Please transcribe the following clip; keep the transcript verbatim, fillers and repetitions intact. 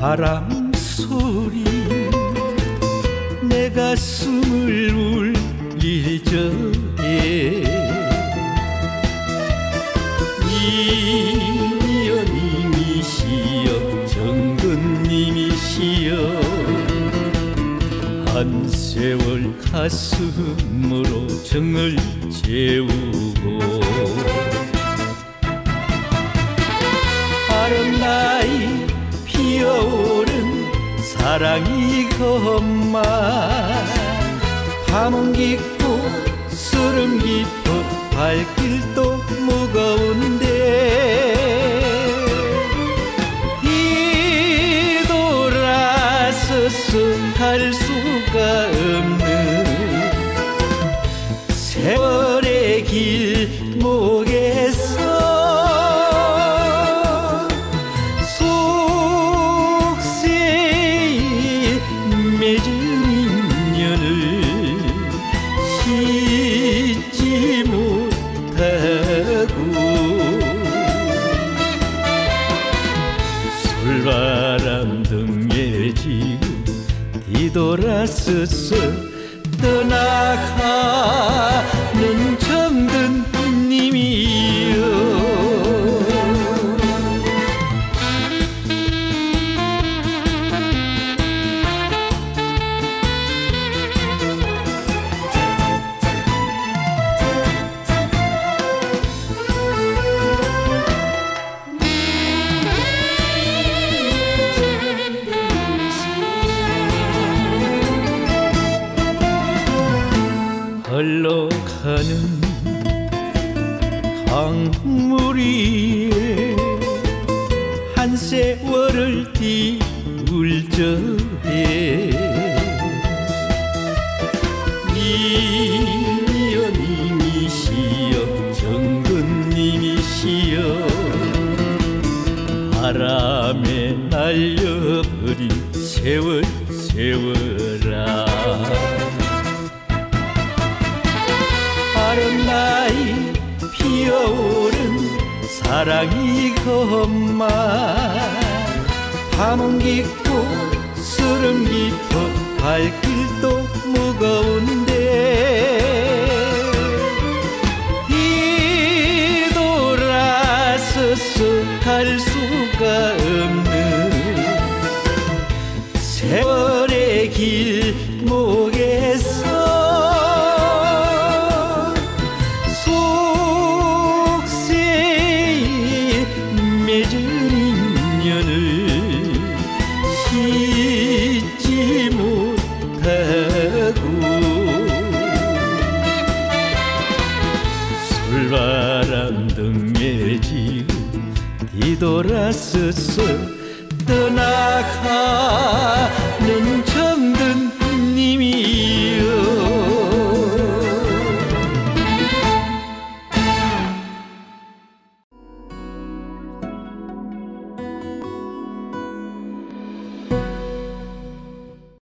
바람 소리 내 가슴을 울릴 적에 이연님이시여 정근님이시여 한 세월 가슴으로 정을 재우고 아름다이 피어오른 사랑이건만 밤은 깊고 술은 깊어 발길도 무거운데 뒤돌아서서 갈 수가 없는 세월의 길목에서 속세에 맺은 인연을 잊지 못하고 솔바람 등에 지고 뒤돌아서서 떠나가는 정근님이여 흘러가는 강물 위에 한 세월을 띄울 적에 이연님이시여 정근님이시여 바람에 날려버린 세월 세월아 아름다이 피어오른 사랑이건만 밤은 깊고 술은 깊어 발길도 무거운데 뒤돌아서서 갈 수가 없는 세월의 길목에서 맺은 인연을 잊지 못하고 솔바람 등에 지고 뒤돌아서서